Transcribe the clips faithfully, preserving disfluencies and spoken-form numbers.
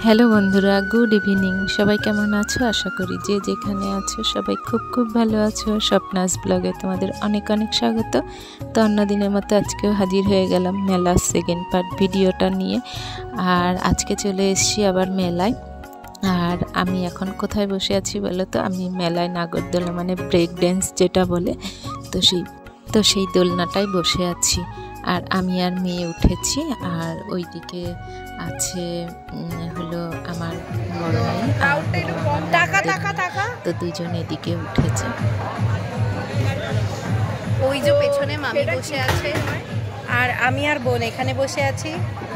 Hello বন্ধুরা, good evening. সবাই কেমন আছো? আশা করি যে যেখানে আছো সবাই খুব খুব ভালো আছো। স্বপ্নাস ব্লগে তোমাদের অনেক অনেক স্বাগত। তো অন্যদিনের মতো আজকেও হাজির হয়ে গেলাম মেলার সেকেন্ড পার্ট ভিডিওটা নিয়ে। আর আজকে চলে এসেছি আবার মেলায়। আর আমি এখন কোথায় বসে আছি বলো তো? আমি মেলায় নাগরদোলা মানে ব্রেক ড্যান্স যেটা বলে, তো সেই তো সেই দোলনাটায় বসে আছি। আর আমি আর মেয়ে উঠেছি, আর ওইদিকে আছে হলো আমার বড় মেয়ে, তো দুজন এদিকে উঠেছে। ওই যে পেছনে মামি বসে আছে, আর আমি আর বোন এখানে বসে আছি।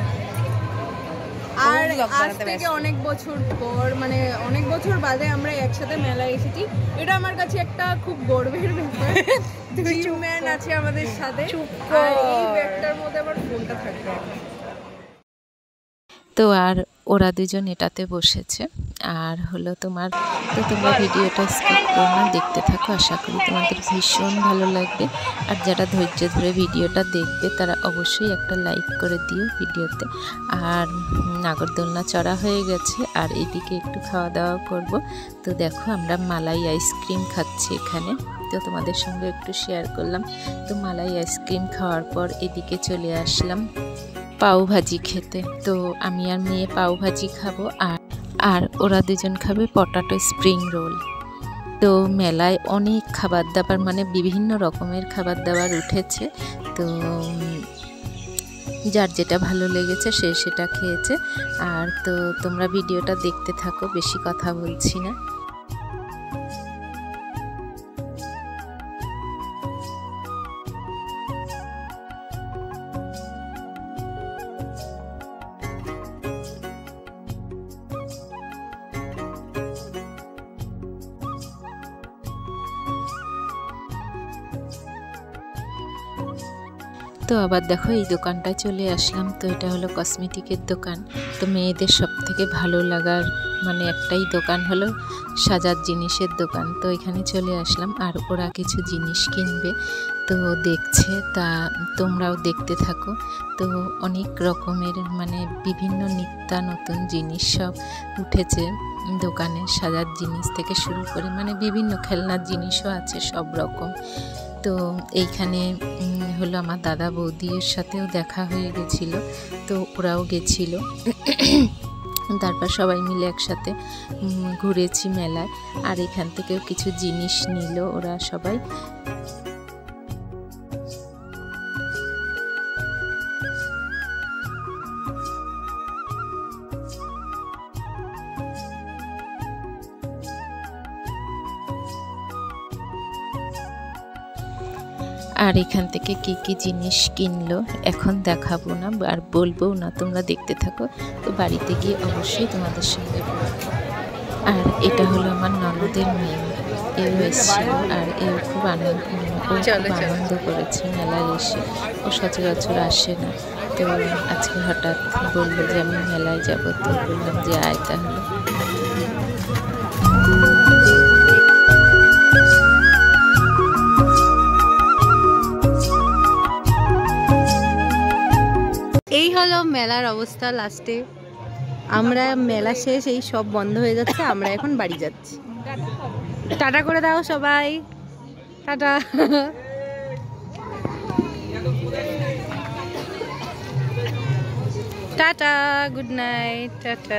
আর আজ থেকে অনেক বছর পর, মানে অনেক বছর বাদে আমরা একসাথে মেলায় এসেছি। এটা আমার কাছে একটা খুব গর্বের ব্যাপার। জিম ম্যান আছে আমাদের সাথে, আর এই ব্যাগটার মধ্যে আমার ফোনটা থাকবে। তো আর ওরা দুজন এটাতে বসেছে। আর হলো তোমার তো তোমরা ভিডিওটা স্কিপ করো না, দেখতে থাকো। আশা করি তোমাদের ভীষণ ভালো লাগবে। আর যারা ধৈর্য ধরে ভিডিওটা দেখবে তারা অবশ্যই একটা লাইক করে দিও ভিডিওতে। আর নাগরদোলনা চড়া হয়ে গেছে, আর এদিকে একটু খাওয়া দাওয়া করব। তো দেখো আমরা মালাই আইসক্রিম খাচ্ছি এখানে, তো তোমাদের সঙ্গে একটু শেয়ার করলাম। তো মালাই আইসক্রিম খাওয়ার পর এদিকে চলে আসলাম পাও ভাজি খেতে। তো আমি আর মেয়ে পাও ভাজি খাবো, আর আর ওরা দুজন খাবে পটাটো স্প্রিং রোল। তো মেলায় অনেক খাবার দাবার, মানে বিভিন্ন রকমের খাবার দাবার উঠেছে। তো যার যেটা ভালো লেগেছে সে সেটা খেয়েছে। আর তো তোমরা ভিডিওটা দেখতে থাকো, বেশি কথা বলছি না। তো আবার দেখো এই দোকানটায় চলে আসলাম। তো এটা হলো কসমেটিকের দোকান। তো মেয়েদের সব থেকে ভালো লাগার মানে একটাই দোকান হলো সাজার জিনিসের দোকান। তো এখানে চলে আসলাম, আর ওরা কিছু জিনিস কিনবে, তো দেখছে। তা তোমরাও দেখতে থাকো। তো অনেক রকমের মানে বিভিন্ন নিত্য নতুন জিনিস সব উঠেছে দোকানে, সাজার জিনিস থেকে শুরু করে মানে বিভিন্ন খেলনার জিনিসও আছে সব রকম। তো এইখানে হলো আমার দাদা বৌদির সাথেও দেখা হয়ে গেছিলো, তো ওরাও গেছিলো। তারপর সবাই মিলে একসাথে ঘুরেছি মেলায়। আর এখান থেকেও কিছু জিনিস নিল ওরা সবাই। আর এখান থেকে কি কি জিনিস কিনলো এখন দেখাবো না আর বলবো না, তোমরা দেখতে থাকো। তো বাড়িতে গিয়ে অবশ্যই তোমাদের সঙ্গে বলবো। আর এটা হলো আমার ননদের মেয়ে, এও এসেছিল, আর এও খুব আনন্দ খুব আনন্দ করেছে মেলায় এসে। ও সচরাচর আসে না, তো আজকে হঠাৎ বললো যে আমি মেলায় যাবো। তো বললাম যে আয় তাহলে। এই হলো মেলার অবস্থা। লাস্টে আমরা মেলা শেষ, এই সব বন্ধ হয়ে যাচ্ছে, আমরা এখন বাড়ি যাচ্ছি। টাটা করে দাও সবাই, tata. Tata, good night, tata.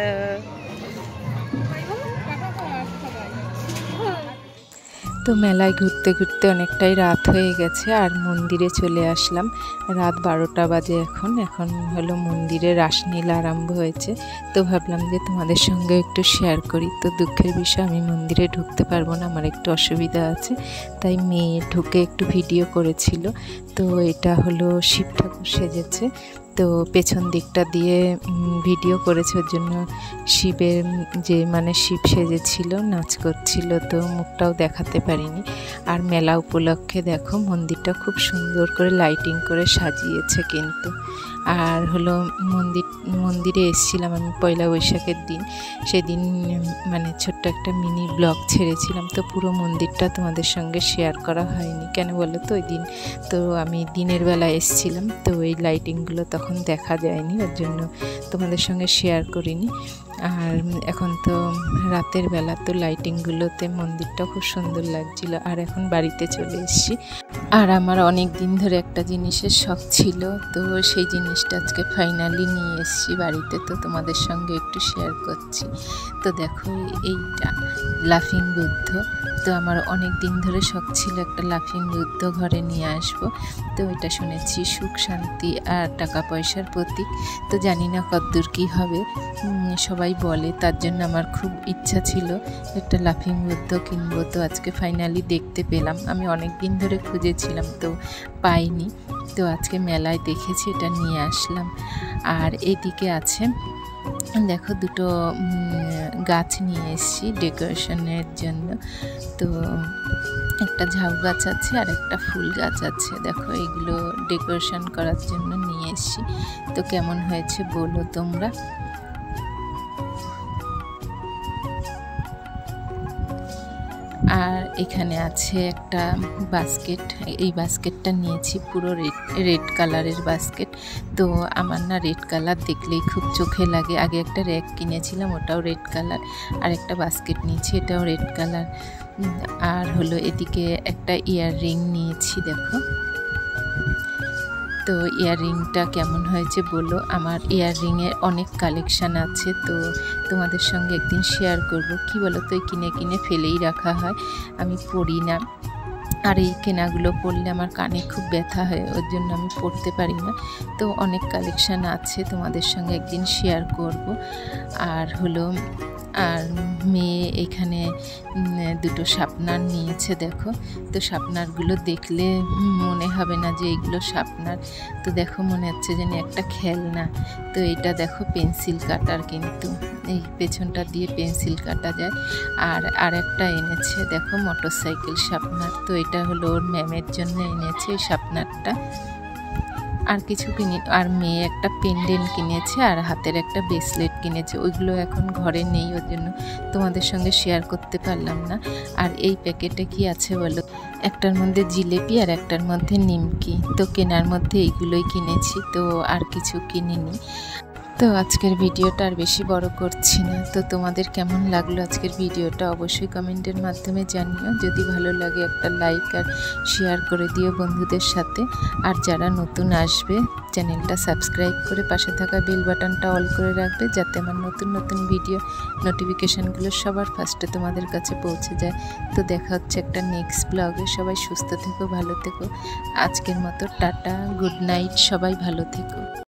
তো মেলায় ঘুরতে ঘুরতে অনেকটাই রাত হয়ে গেছে, আর মন্দিরে চলে আসলাম। রাত বারোটা বাজে এখন। এখন হলো মন্দিরে রাসলীলা আরম্ভ হয়েছে। তো ভাবলাম যে তোমাদের সঙ্গে একটু শেয়ার করি। তো দুঃখের বিষয় আমি মন্দিরে ঢুকতে পারবো না, আমার একটু অসুবিধা আছে, তাই মেয়ে ঢুকে একটু ভিডিও করেছিল। তো এটা হলো শিব ঠাকুর সেজেছে, তো পেছন দিকটা দিয়ে ভিডিও করেছে, ওর জন্য শিবের যে মানে শিব সেজেছিল, নাচ করছিল, তো মুখটাও দেখাতে পারিনি। আর মেলা উপলক্ষে দেখো মন্দিরটা খুব সুন্দর করে লাইটিং করে সাজিয়েছে কিন্তু। আর হলো মন্দির মন্দিরে এসেছিলাম আমি পয়লা বৈশাখের দিন, সেদিন মানে ছোট্ট একটা মিনি ব্লগ ছেড়েছিলাম। তো পুরো মন্দিরটা তোমাদের সঙ্গে শেয়ার করা হয়নি, কেন বলো তো? ওই দিন তো আমি দিনের বেলা এসেছিলাম, তো এই লাইটিংগুলো তখন দেখা যায়নি, ওর জন্য তোমাদের সঙ্গে শেয়ার করিনি। আর এখন তো রাতের বেলা, তো লাইটিংগুলোতে মন্দিরটা খুব সুন্দর লাগছিল। আর এখন বাড়িতে চলে এসেছি। আর আমার অনেক দিন ধরে একটা জিনিসের শখ ছিল, তো সেই জিনিসটা আজকে ফাইনালি নিয়ে এসেছি বাড়িতে, তো তোমাদের সঙ্গে একটু শেয়ার করছি। তো দেখো এইটা লাফিং বুদ্ধ। তো আমার অনেক দিন ধরে শখ ছিল একটা লাফিং বুদ্ধ ঘরে নিয়ে আসবো। তো এটা শুনেছি সুখ শান্তি আর টাকা পয়সার প্রতীক। তো জানি না কতদূর কী হবে, সবাই বলে, তার জন্য আমার খুব ইচ্ছা ছিল একটা লাফিং বুদ্ধ কিনবো। তো আজকে ফাইনালি দেখতে পেলাম। আমি অনেক দিন ধরে খুঁজেছিলাম, তো পাইনি। তো আজকে মেলায় দেখেছি, এটা নিয়ে আসলাম। আর এদিকে আছে দেখো দুটো গাছ নিয়ে এসেছি ডেকোরেশনের জন্য। তো একটা ঝাউ গাছ আছে আর একটা ফুল গাছ আছে। দেখো এগুলো ডেকোরেশন করার জন্য নিয়ে এসেছি। তো কেমন হয়েছে বলো তোমরা। আর এখানে আছে একটা বাস্কেট। এই বাস্কেটটা নিয়েছি পুরো রেড রেড কালারের বাস্কেট। তো আমার না রেড কালার দেখলেই খুব চোখে লাগে। আগে একটা র্যাক কিনেছিলাম, ওটাও রেড কালার। আর একটা বাস্কেট নিয়েছি, এটাও রেড কালার। আর হলো এদিকে একটা ইয়াররিং নিয়েছি দেখো। তো ইয়াররিংটা কেমন হয়েছে বলো। আমার ইয়াররিংয়ের অনেক কালেকশান আছে, তো তোমাদের সঙ্গে একদিন শেয়ার করব। কি বলো তো, কিনে কিনে ফেলেই রাখা হয়, আমি পরি না। আর এই কেনাগুলো পরলে আমার কানে খুব ব্যথা হয়, ওর জন্য আমি পরতে পারি না। তো অনেক কালেকশান আছে, তোমাদের সঙ্গে একদিন শেয়ার করব। আর হলো আর মেয়ে এখানে দুটো শাপনার নিয়েছে দেখো। তো শাপনারগুলো দেখলে মনে হবে না যে এগুলো শাপনার। তো দেখো মনে হচ্ছে যেন একটা খেলনা। তো এটা দেখো পেন্সিল কাটার, কিন্তু এই পেছনটা দিয়ে পেন্সিল কাটা যায়। আর আর একটা এনেছে দেখো মোটরসাইকেল শাপনার। তো এটা হলো ওর ম্যামের জন্য এনেছে এই শাপনারটা। আর কিছু কিনে, আর মেয়ে একটা পেন্ডেন্ট কিনেছে আর হাতের একটা ব্রেসলেট কিনেছে। ওইগুলো এখন ঘরে নেই, ওর জন্য তোমাদের সঙ্গে শেয়ার করতে পারলাম না। আর এই প্যাকেটে কি আছে বলো, একটার মধ্যে জিলেপি আর একটার মধ্যে নিমকি। তো কেনার মধ্যে এইগুলোই কিনেছি, তো আর কিছু কিনিনি। তো আজকের ভিডিওটা আর বেশি বড় করছি না। তো তোমাদের কেমন লাগলো আজকের ভিডিওটা অবশ্যই কমেন্টের মাধ্যমে জানিও। যদি ভালো লাগে একটা লাইক আর শেয়ার করে দিও বন্ধুদের সাথে। আর যারা নতুন আসবে চ্যানেলটা সাবস্ক্রাইব করে পাশে থাকা বেল বাটনটা অল করে রাখবে, যাতে আমার নতুন নতুন ভিডিও নোটিফিকেশানগুলো সবার ফার্স্টে তোমাদের কাছে পৌঁছে যায়। তো দেখা হচ্ছে একটা নেক্সট ব্লগে। সবাই সুস্থ থেকো, ভালো থেকো। আজকের মতো টাটা, গুড নাইট, সবাই ভালো থেকো।